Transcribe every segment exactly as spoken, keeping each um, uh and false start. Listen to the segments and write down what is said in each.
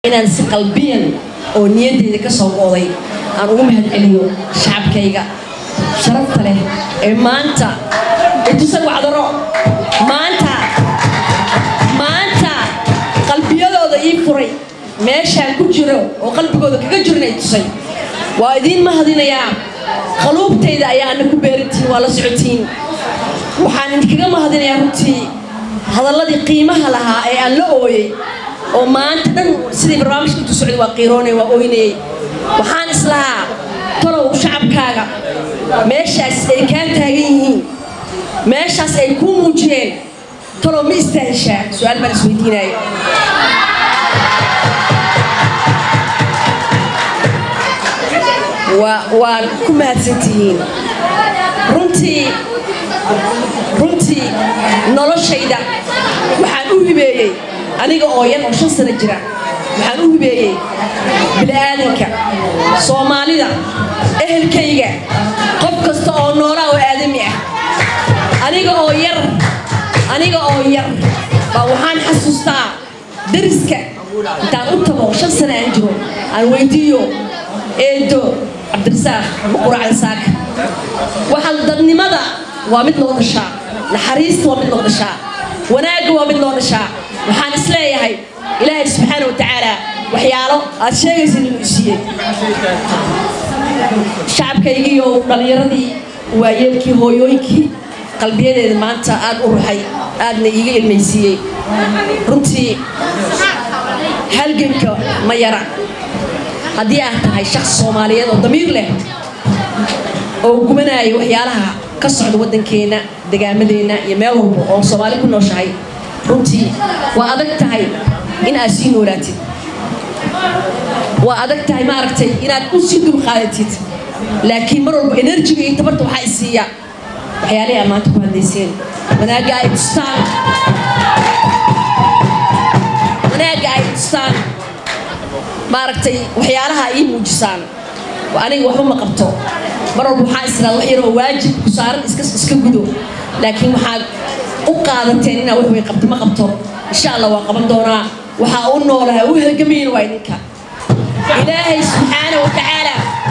inaan si qalbiyan oo niyadeyda ka soo qooday aan ugu mahadceliyo shacabkayga sharafta leh ee maanta intuusan wacdaro maanta maanta qalbiyadooda ii furay meeshaan ku jiro oo qalbigooda kaga jirnay tusay waa idin mahadinayaa qaluubtayda ayaa ana ku beeritiin waa la socotiin waxaan idinkaga mahadinayaa runtii hadalladii qiimaha lahaa ee aan la ooyay oo maanta dhan sidii barnaamijka intuu socday waa qiiroonay waa ooynayay waxaan islahaa talow shacabkaaga meeshaas ay kaa taagan yihiin meeshaas ay kuu muujiyeen talow ma istaahishaa su-aal baan isweydiinaya waan ku mahadsantihiin runtii runtii noloshayda waxaan u hibeeyey aniga oo yan oo shan sano jira waxaan u hibeeyey bini'aadanka soomaalida ehelkayga qof kasta oo noolaa oo aadami ah aniga oo yar aniga oo yar baa waxaan xasuustaa dariska intaan u tago shan sano aan jiro aan weydiiyo eedo cabdirasaaq muquracda saaka waxaan dadnimada waa mid loo dhashaa naxariista waa mid loo dhashaa wanaagga waa mid loo dhashaa waxaan isleeyahay ilaahay subxaana wa tacaala waxyaalo aad sheegaysa inuu isiiyey shacabkaygiiyo dhallinyaradii waayeelkii hooyooyinkii qalbiyadeeda maanta aad u ruxay aadna iiga ilmaysiiyey runtii halganka ma yara haddii aad tahay shakhs soomaaliyeed oo damiir leh oo gubanaya waxyaalaha ka socda waddankeena deegaamadeenna iyo meel walba oo soomaali ku nooshahay runtii waa adag tahay in aad sii noolaatid waa adag tahay maaragtay inaad u sii dulqaadatid laakiin mar walba enerjiga iyo tabarta waxaa isiiya waxyaalahi aad maanta ku hadlayseen wanaagga ay tustaan wanaagga ay tustaan maaragtay waxyaalaha ii muujisaan aniga waxba ma qabto mar walba waxaa israa wax yaroo waajib ku saaran iska iska gudo laakiin waxaad u qaadateen inaa wax way qabto ma qabto insha allah waa qaban doonaa waxaa u noolaha u halgamayn waa idinka ilaahay subxaana wa tacaala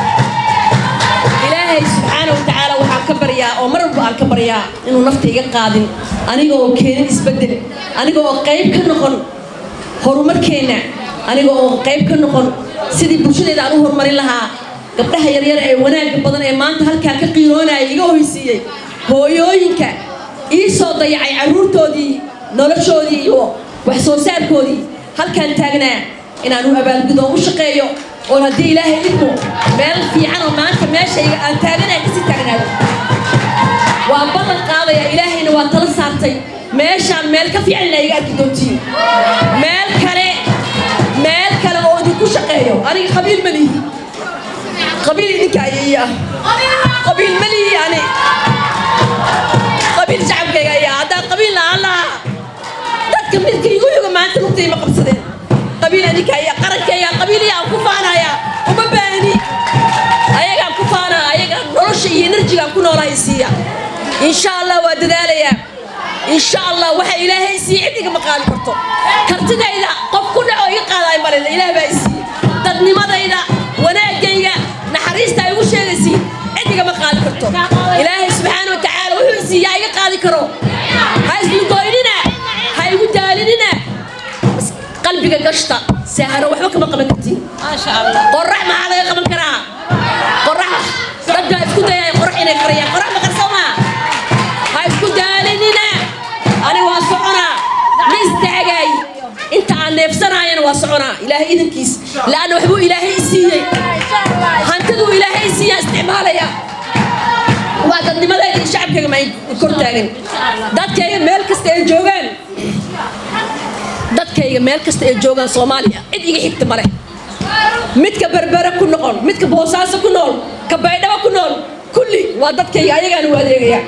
ilaahay subxaana wa tacaala waxaan ka baryaa oo mar walba aan ka baryaa inuu nafta iga qaadin aniga oo keenin isbeddel aniga oo qayb ka noqon horumarkeenna aniga oo qayb ka noqon sidii bulshadeeda aan u horumarin lahaa gabdhaha yaryar ee wanaagga badan ee maanta halkaa ka qiiroonaya iga hoysiiyey hooyooyinka ii soo dayacay carruurtoodii noloshoodii iyo wax soo saarkoodii halkaan taagnaa inaan u abaalgudo u shaqeeyo oo haddii ilaahay idmo meel fiican oo maanta meeshayga aan taaganaya kasii taagnaado waa ballan qaadaya ilaahayna waa tala saartay meeshaan meel ka fiican inaa iga arki doontiin meel kale meel kale oo idinku shaqeeyo aniga qabiil ma lihi qabiil idinka ayaya qabiil ma lihi yani qabiil shacabkayga ayaa haddaan qabiil la'aan lahaa dadka midka igu yuga maanta lugtay ma qabsadeen qabiil idinka ayaa qarankayga qabiiliyaa ku faanaya uma baahni ayagaan ku faana ayagaan nolosha iyo enerjigaan ku noolahay siiya insha allah waa dadaalayaa insha allah waxa ilaahay sii cidiga ma qaadi karto kartidayda qof ku dhaco iga qaadaay marin ilaahay baa isii dadnimadayda wanaagayga naxariista ay ugu sheegaysiin cidiga ma qaadi karto ilaahay subxaana wa tacaala wuxuu siiyaa iga qaadi karo ha islu goynina ha igu daalinina qalbiga gashta saharo waxba kama qaban kartiin maasha allah qorax maxaa laga qaban karaa qorax dadka isku dayay qorax inay qariyaan qorax ma qarsama ha isku daalinina ani waa soconaa ma istaagay inta aan neefsanaayana waa soconaa ilaahay idinkiis laana waxbuu ilaahay siiyey hantiduu ilaahay siiyaa isticmaalaya waa dadnimadeeda iyo shacabkayga ma kor taagan dadkayga meel kasta ay joogaan dadkayga meel kasta ay joogaan Soomaaliya cid iga xigta male midka berbera ku noqon midka boosaaso ku nool ka baydhabo ku nool kulli waa dadkayga ayagaan u adeegaya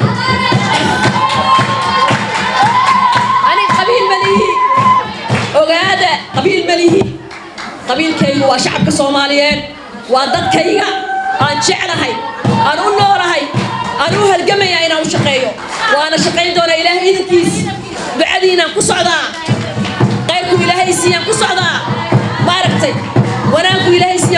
ani qabiil malihi ogaada qabiil malihi qabiilkaygu waa shacabka Soomaaliyeed waa dadkayga aan jeclahay aan u noolahay aan u halgamaya inaan u shaqeeyo waana shaqayn doonaa ilaahay idinkiis ducadiina ku socdaa qayrku ilaahay siiyaan ku socdaa baaragtay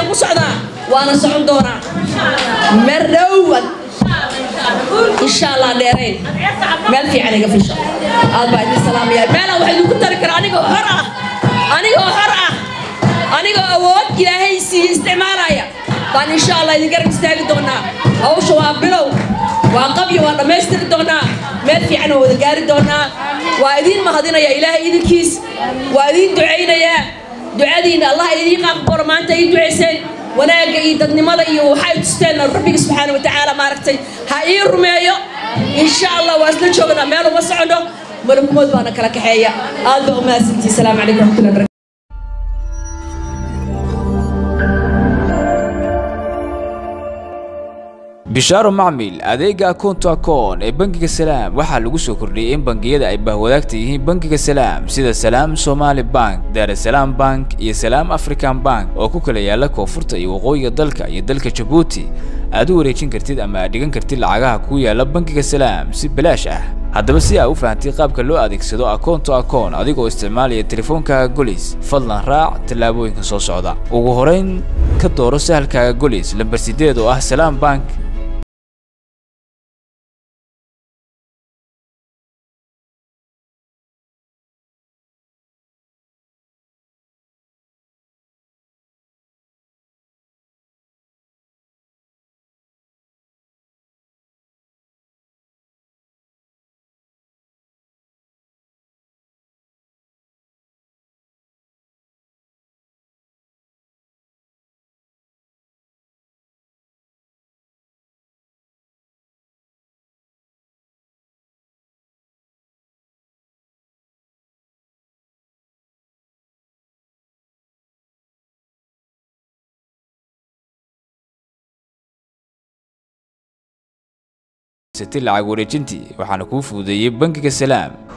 ku socdaa waana socon doonaa mar dhow insha Allah dheereen meel fiican iga fisho aad baa idin salaamaya meel waxa idinku tari kara aniga xor ah aniga xor ah aniga awood ilaahay si isticmaalaya baan insha Allah idin garab istaagi doonaa hawsha waa bilow waa qabyo waa dhameystir doonaa meel fiican oo wada gaari doonaa waa idin mahadinaya ilaahay idinkiis waa idin duceynaya ducadiina Allah idin aqbalo maanta ay duceyseen wanaaga iyo dadnimada iyo waxay tusteen Rabbiga subhanahu wa ta'ala maaragtay ha ii rumeeyo insha Allah waa isla joognaa meel uma socono malakumood baana kala kaxeeya aad baa u mahadsantihiin salaamu calaykum wa rahmatullahi bishaaro macmiil adeega akoonto akoon ee bangiga salaam waxaa lagu soo kordhiyay in bangiyada ay bahwadaagta yihiin bangiga salaam sida salaam Somali Bank, Dar es Salaam Bank iyo Salaam African Bank oo ku kala yaala koonfurta iyo waqooyiga dalka iyo dalka Djibouti aad u wareejin kartid ama dhigan kartid lacagaha ku yaala bangiga salaam si bilaash ah haddaba si aad u fahantii qaabka loo adeegsado akoonto akoon adigoo isticmaalaya telefoonka Golis fadlan raac talaabooyinka soo socda ugu horeyn ka dooro sahalka Golis lambar sideed oo ah Salaam Bank ستي lacag wareejintii waxaana ku fududeeyay bangiga salaam